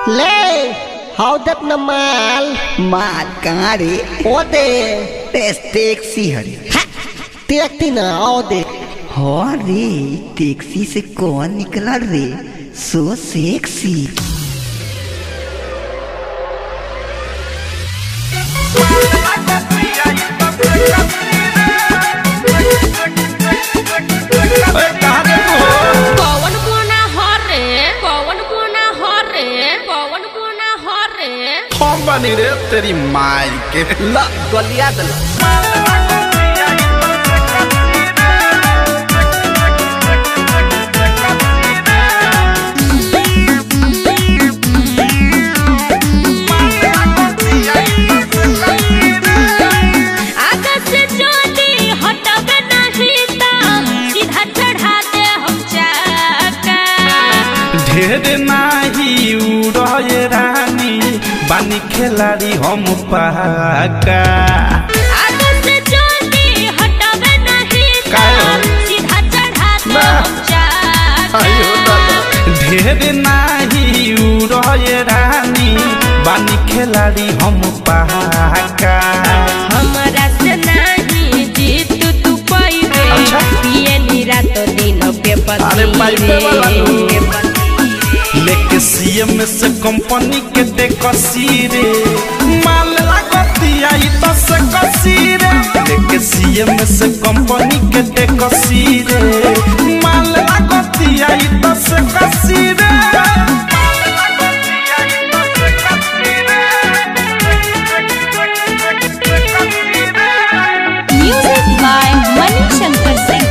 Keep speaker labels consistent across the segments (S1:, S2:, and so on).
S1: ले हाउ देख न माल
S2: कहाँ रे?
S1: ओ दे
S2: टैक्सी हरे
S1: देखती ना आओ दे।
S2: हाँ रे, टैक्सी से कौन निकला रे? So sexy.
S3: बनी रे तेरी माई के ला गलिया दल ढेर नाही उड़े रानी बानी खिलाड़ी हम पाका
S4: से जल्दी हटावे नहीं सीधा चढ़ा दे हम चाका।
S3: ढेर नाही उड़े रानी बानी खिलाड़ी हम पाका
S4: हमरा से नहीं जीत तू पाइबे।
S3: अच्छा।
S4: पिए नीरा तो दिन के पति
S3: लेके सीएम से कंपनी के दे कसी रे माल लागती आई तो से कसी रे लेके सीएम से कंपनी के दे कसी रे माल लागती आई तो से कसी रे
S4: म्यूजिक बाय मनी शंकर सिंह।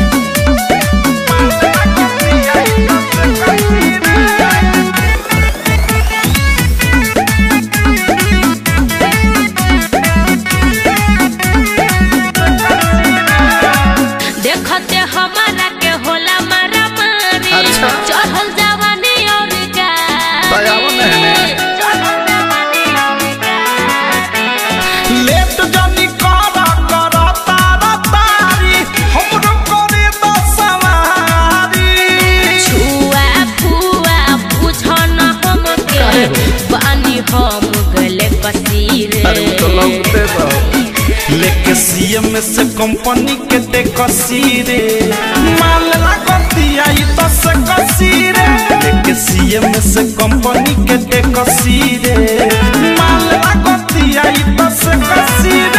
S4: देखते हमारा के होला मारा मारी।
S3: अच्छा।
S4: चढ़ल जवानी और
S3: लेट जानी करा करा तारा तारी हमरो करे तो सवारी
S4: छुआ फुआ बुझो न हमके बानी हम गले कसीरे।
S3: लेके सीएम से कंपनी के दे कसी रे माल लागती आई तो से कसी रे लेके सीएम से कंपनी के दे कसी रे माल लागती आई तो से कसी रे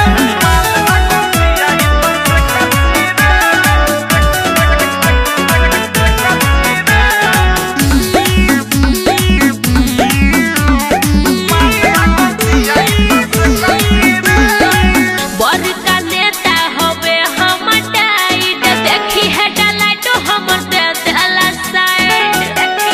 S4: बड़का नेता होवे हम टाइट देखी है डलाइट हमर दे देला साइड।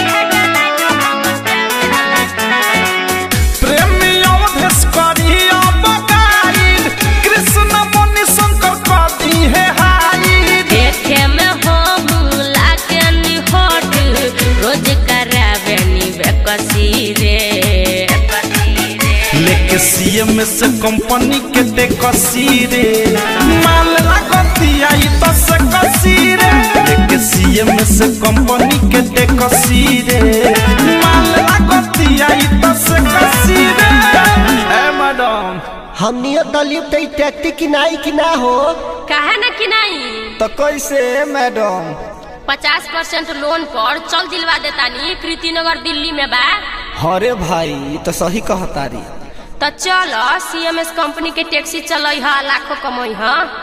S3: प्रेमियों भेस करी अब गाइड कृष्ण मुनि शंकर कदी है हाई
S4: देखे में हम लागे नी हट रोज करावे नी बेकसी रे।
S3: लेके सीएम से कंपनी के दे कसी रे माल लागती आई तो से कसी रे लेके सीएम से कंपनी के दे कसी रे माल लागती आई तो से कसी रे ए मैडम
S1: हमनी दलीप तई टैक्सी किनाई कि ना हो
S4: काहे ना कि नहीं
S1: तो कैसे मैडम?
S4: 50% लोन पर चल दिलवा देतानी कृतिनगर दिल्ली में बा।
S1: अरे भाई तो सही कहतारी।
S4: तो चलो सीएमएस कंपनी के टैक्सी चलई हा लाखों कमाई हा।